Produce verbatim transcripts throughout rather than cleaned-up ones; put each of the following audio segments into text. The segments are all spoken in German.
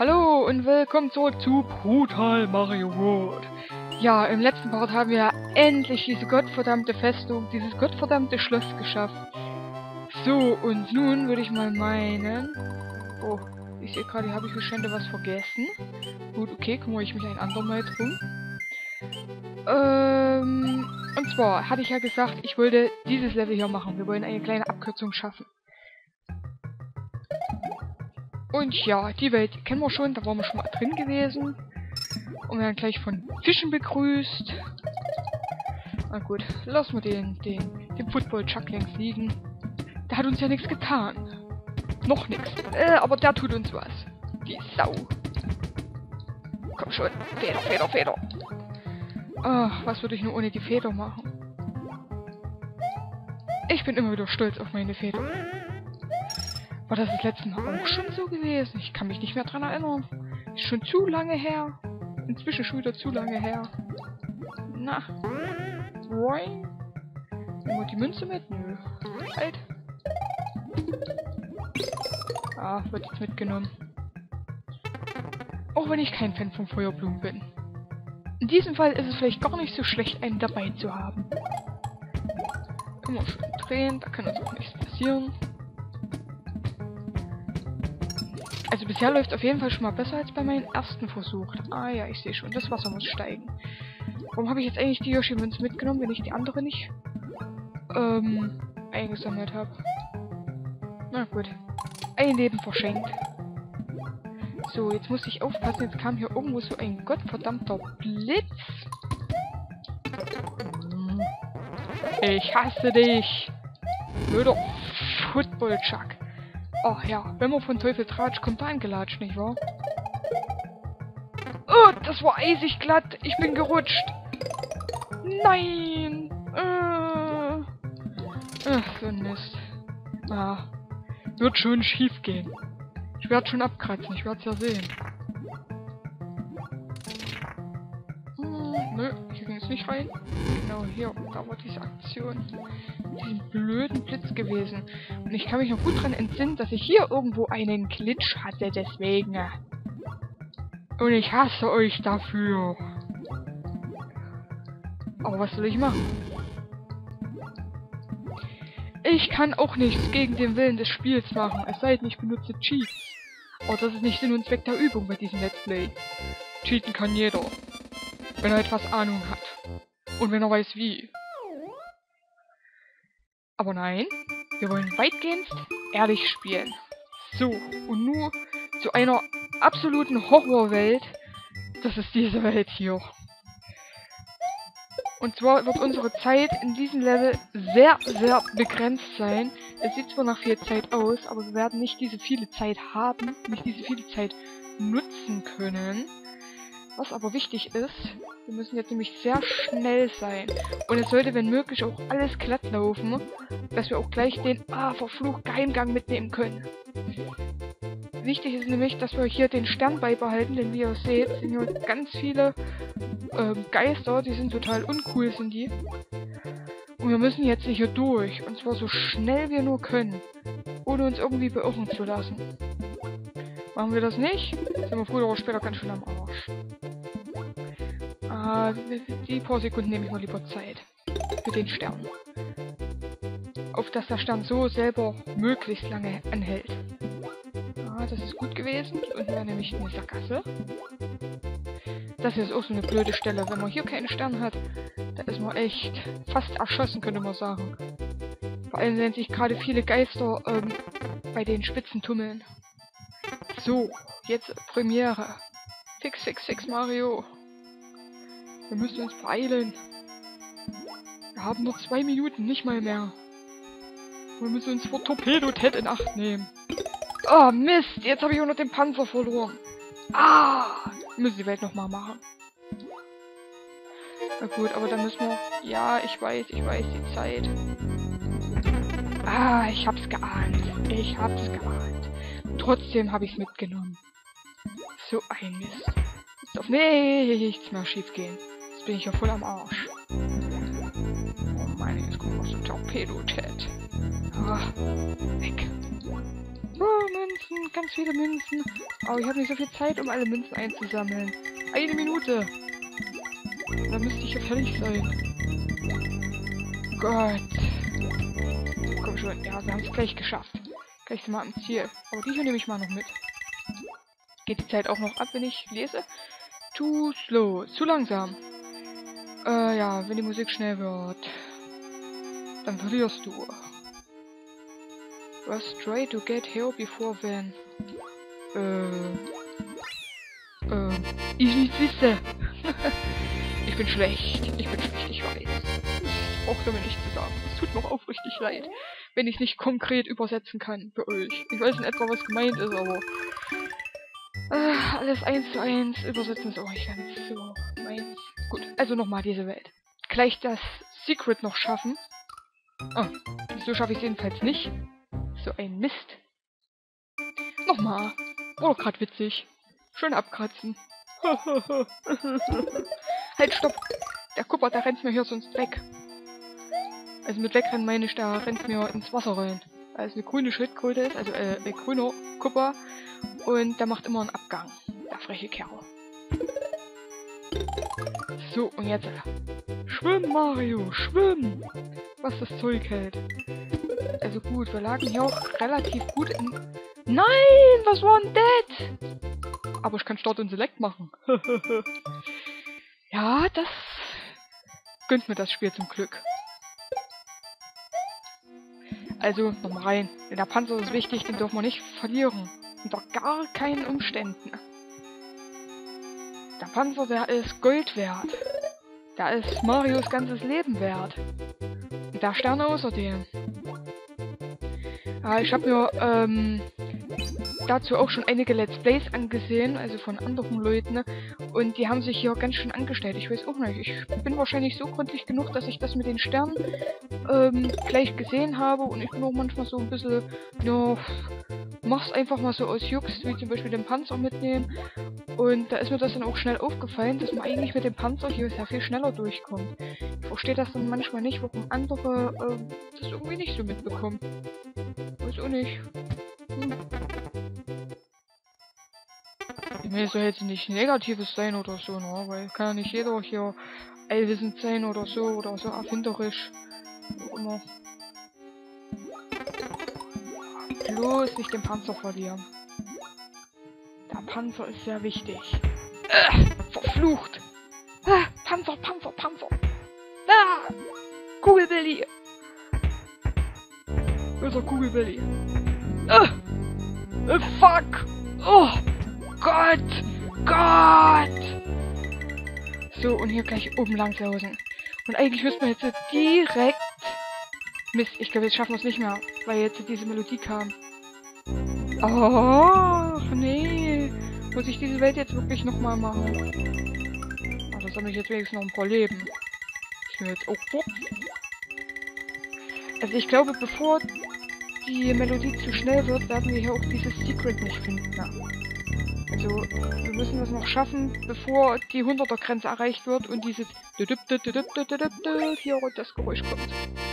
Hallo und willkommen zurück zu Brutal Mario World. Ja, im letzten Part haben wir endlich diese gottverdammte Festung, dieses gottverdammte Schloss geschafft. So, und nun würde ich mal meinen... Oh, ich sehe gerade, habe ich wahrscheinlich was vergessen. Gut, okay, kümmere ich mich ein andermal drum. Ähm, und zwar hatte ich ja gesagt, ich wollte dieses Level hier machen. Wir wollen eine kleine Abkürzung schaffen. Und ja, die Welt kennen wir schon, da waren wir schon mal drin gewesen. Und wir werden gleich von Fischen begrüßt. Na gut, lassen wir den, den, den Football-Chuck links liegen. Der hat uns ja nichts getan. Noch nichts. Äh, aber der tut uns was. Die Sau. Komm schon. Feder, Feder, Feder. Ach, was würde ich nur ohne die Feder machen? Ich bin immer wieder stolz auf meine Feder. War das das letzte Mal auch schon so gewesen? Ich kann mich nicht mehr dran erinnern. Ist schon zu lange her. Inzwischen schon wieder zu lange her. Na. Roy? Nehmen wir die Münze mit? Nö. Halt. Ah, wird jetzt mitgenommen. Auch wenn ich kein Fan von Feuerblumen bin. In diesem Fall ist es vielleicht gar nicht so schlecht, einen dabei zu haben. Immer schön drehen, da kann uns auch nichts passieren. Also bisher läuft es auf jeden Fall schon mal besser als bei meinem ersten Versuch. Ah ja, ich sehe schon, das Wasser muss steigen. Warum habe ich jetzt eigentlich die Yoshi-Münze mitgenommen, wenn ich die andere nicht ähm, eingesammelt habe? Na gut. Ein Leben verschenkt. So, jetzt muss ich aufpassen, jetzt kam hier irgendwo so ein gottverdammter Blitz. Ich hasse dich. Blöder Football-Chuck. Ach ja, wenn man von Teufel tratscht, kommt da angelatscht, nicht wahr? Oh, das war eisig glatt. Ich bin gerutscht. Nein. Äh. Ach, so ein Mist. Ah, wird schon schief gehen. Ich werde schon abkratzen, ich werde es ja sehen. Hm, nö, hier ging es nicht rein. Genau, hier, da war diese Aktion. Diesen blöden Blitz gewesen. Und ich kann mich noch gut daran entsinnen, dass ich hier irgendwo einen Glitch hatte, deswegen. Und ich hasse euch dafür. Aber was soll ich machen? Ich kann auch nichts gegen den Willen des Spiels machen, es sei denn, ich benutze Cheats. Aber das ist nicht Sinn und Zweck der Übung bei diesem Let's Play. Cheaten kann jeder. Wenn er etwas Ahnung hat. Und wenn er weiß wie. Aber nein, wir wollen weitgehend ehrlich spielen. So, und nur zu einer absoluten Horrorwelt. Das ist diese Welt hier. Und zwar wird unsere Zeit in diesem Level sehr, sehr begrenzt sein. Es sieht zwar nach viel Zeit aus, aber wir werden nicht diese viele Zeit haben, nicht diese viele Zeit nutzen können. Was aber wichtig ist, wir müssen jetzt nämlich sehr schnell sein. Und es sollte, wenn möglich, auch alles glatt laufen, dass wir auch gleich den, ah, verflucht Geheimgang mitnehmen können. Wichtig ist nämlich, dass wir hier den Stern beibehalten, denn wie ihr seht, sind hier ganz viele ähm, Geister, die sind total uncool, sind die. Und wir müssen jetzt hier durch, und zwar so schnell wir nur können, ohne uns irgendwie beirren zu lassen. Machen wir das nicht, sind wir früher oder später ganz schön am Arsch. Ah, die paar Sekunden nehme ich mal lieber Zeit für den Stern. Auf dass der Stern so selber möglichst lange anhält. Ah, das ist gut gewesen. Und wäre nämlich eine Sackgasse. Das ist auch so eine blöde Stelle. Wenn man hier keinen Stern hat, da ist man echt fast erschossen, könnte man sagen. Vor allem, wenn sich gerade viele Geister ähm, bei den Spitzen tummeln. So, jetzt Premiere. Fix, fix, fix, Mario. Wir müssen uns beeilen. Wir haben noch zwei Minuten, nicht mal mehr. Wir müssen uns vor Torpedo-Ted in Acht nehmen. Oh, Mist. Jetzt habe ich auch noch den Panzer verloren. Ah. Wir müssen die Welt nochmal machen. Na gut, aber dann müssen wir... Ja, ich weiß, ich weiß die Zeit. Ah, ich hab's geahnt. Ich hab's geahnt. Trotzdem habe ich es mitgenommen. So ein Mist. Jetzt darf nichts mehr schief gehen. Jetzt bin ich ja voll am Arsch. Oh meine, jetzt kommt noch so ein Torpedo-Ted. Ah, weg. Oh, Münzen, ganz viele Münzen. Aber ich habe nicht so viel Zeit, um alle Münzen einzusammeln. Eine Minute. Dann müsste ich hier fertig sein. Gott. Komm schon. Ja, wir haben es gleich geschafft. Gleich sind wir am Ziel. Aber die hier nehme ich mal noch mit. Geht die Zeit auch noch ab, wenn ich lese? Too slow. Zu langsam. Äh, ja, wenn die Musik schnell wird, dann verlierst du. Was try to get here before then? Äh. Äh. Ich nicht wisse. Ich bin schlecht. Ich bin schlecht, ich weiß. Das braucht ihr mir nicht zu sagen. Es tut mir aufrichtig leid, wenn ich nicht konkret übersetzen kann für euch. Ich weiß in etwa, was gemeint ist, aber äh, alles eins zu eins übersetzen ist auch nicht ganz so meins. Gut, also nochmal diese Welt. Gleich das Secret noch schaffen. Oh, so schaffe ich es jedenfalls nicht. So ein Mist. Nochmal. Oh, gerade witzig. Schön abkratzen. Halt, stopp. Der Kupper, der rennt mir hier sonst weg. Also mit wegrennen meine ich, der rennt mir ins Wasser rein. Weil es eine grüne Schildkröte ist, also äh, ein grüner Kupper. Und der macht immer einen Abgang. Der freche Kerl. So, und jetzt. Schwimm, Mario, schwimm! Was das Zeug hält. Also gut, wir lagen hier auch relativ gut in... Nein, was war denn das? Aber ich kann Start und Select machen. Ja, das gönnt mir das Spiel zum Glück. Also, nochmal rein. Denn der Panzer ist wichtig, den dürfen wir nicht verlieren. Unter gar keinen Umständen. Der Panzer, der ist Gold wert. Der ist Marios ganzes Leben wert. Und der Stern außerdem. Ja, ich habe mir ähm, dazu auch schon einige Let's Plays angesehen, also von anderen Leuten, ne? Und die haben sich hier ganz schön angestellt. Ich weiß auch nicht, ich bin wahrscheinlich so gründlich genug, dass ich das mit den Sternen ähm, gleich gesehen habe und ich bin auch manchmal so ein bisschen, ja, mach's einfach mal so aus Jux, wie zum Beispiel den Panzer mitnehmen. Und da ist mir das dann auch schnell aufgefallen, dass man eigentlich mit dem Panzer hier sehr viel schneller durchkommt. Ich verstehe das dann manchmal nicht, warum andere ähm, das irgendwie nicht so mitbekommen. Weiß auch nicht. Hm. Ich meine, es soll jetzt nicht Negatives sein oder so, ne? Weil kann ja nicht jeder hier allwissend sein oder so, oder so erfinderisch. Wie auch immer. Bloß nicht den Panzer verlieren. Der Panzer ist sehr wichtig. Äh, verflucht! Ah, Panzer, Panzer, Panzer! Ah! Kugelbilly! Böser Kugelbilly! Ah! Äh, fuck! Oh! Gott! Gott! So, und hier gleich oben lang sausen. Und eigentlich müssten wir jetzt direkt... Mist, ich glaube, jetzt schaffen wir es nicht mehr, weil jetzt diese Melodie kam. Oh, nee. Muss ich diese Welt jetzt wirklich nochmal machen? Aber das sammle ich jetzt wenigstens noch ein paar Leben. Ich will jetzt auch guck. Also ich glaube, bevor die Melodie zu schnell wird, werden wir hier auch dieses Secret nicht finden. Also, wir müssen das noch schaffen, bevor die hunderter-Grenze erreicht wird und dieses hier das Geräusch kommt.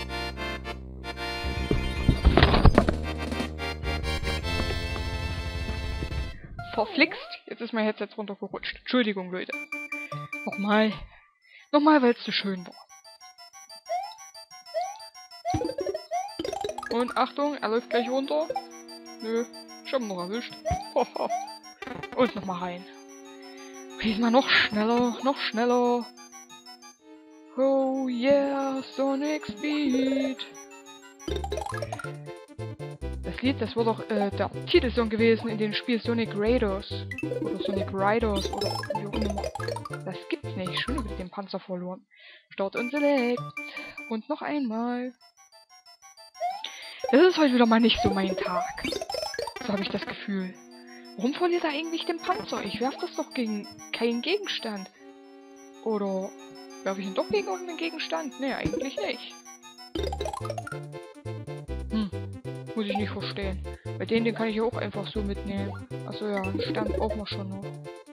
Verflixt. Jetzt ist mein Headset runtergerutscht. Entschuldigung, Leute. Nochmal. Nochmal, weil es so schön war. Und Achtung, er läuft gleich runter. Nö, ich hab ihn noch erwischt. Und nochmal rein. Diesmal noch schneller, noch schneller. Oh yeah, Sonic Speed. Das Lied, das war doch äh, der Titelsong gewesen in dem Spiel Sonic Raiders. Oder Sonic Riders oder wie auch immer. Das gibt's nicht. Schon über den Panzer verloren. Start und Select. Und noch einmal. Das ist heute wieder mal nicht so mein Tag. So habe ich das Gefühl. Warum verliert er eigentlich den Panzer? Ich werfe das doch gegen keinen Gegenstand. Oder werfe ich ihn doch gegen irgendeinen Gegenstand? Nee, eigentlich nicht. Hm. Muss ich nicht verstehen. Bei denen, den kann ich ja auch einfach so mitnehmen. Achso, ja, einen Stern brauchen wir schon noch.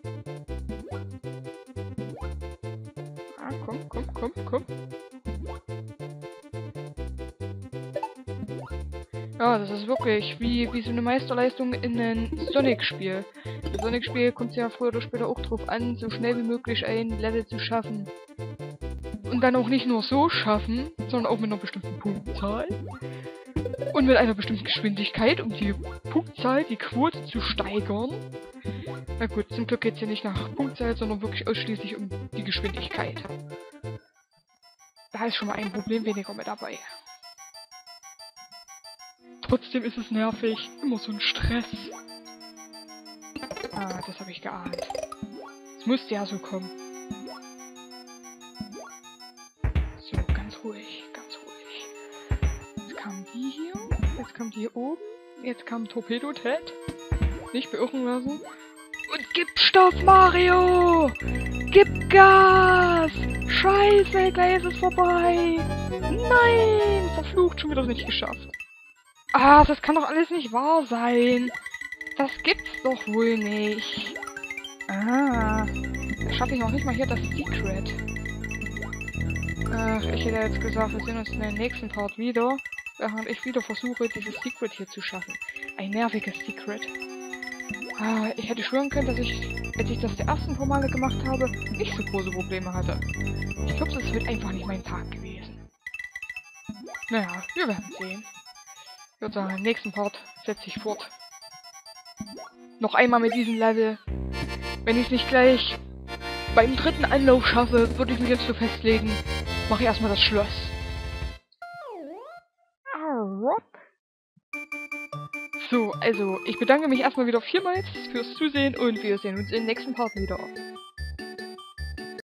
Ah, komm, komm, komm, komm. Ja, das ist wirklich wie, wie so eine Meisterleistung in einem Sonic-Spiel. Im Sonic-Spiel kommt es ja früher oder später auch drauf an, so schnell wie möglich ein Level zu schaffen. Und dann auch nicht nur so schaffen, sondern auch mit einer bestimmten Punktzahl. Und mit einer bestimmten Geschwindigkeit, um die Punktzahl, die Quote zu steigern. Na gut, zum Glück geht es hier nicht nach Punktzahl, sondern wirklich ausschließlich um die Geschwindigkeit. Da ist schon mal ein Problem weniger mit dabei. Trotzdem ist es nervig. Immer so ein Stress. Ah, das habe ich geahnt. Es musste ja so kommen. So, ganz ruhig, ganz ruhig. Jetzt kam die hier. Jetzt kam die hier oben. Jetzt kam Torpedo-Ted. Nicht beirren lassen. Und gib Stoff, Mario! Gib Gas! Scheiße, gleich ist es vorbei! Nein! Verflucht, schon wieder nicht geschafft. Ah, das kann doch alles nicht wahr sein. Das gibt's doch wohl nicht. Ah, da schaffe ich noch nicht mal hier das Secret. Ach, ich hätte jetzt gesagt, wir sehen uns in den nächsten Part wieder, während ich wieder versuche, dieses Secret hier zu schaffen. Ein nerviges Secret. Ah, ich hätte schwören können, dass ich, als ich das die ersten paar Male gemacht habe, nicht so große Probleme hatte. Ich glaube, das wird einfach nicht mein Tag gewesen. Naja, wir werden sehen. Ich würde sagen, im nächsten Part setze ich fort. Noch einmal mit diesem Level. Wenn ich es nicht gleich beim dritten Anlauf schaffe, würde ich mich jetzt so festlegen, mache ich erstmal das Schloss. So, also, ich bedanke mich erstmal wieder vielmals fürs Zusehen und wir sehen uns im nächsten Part wieder.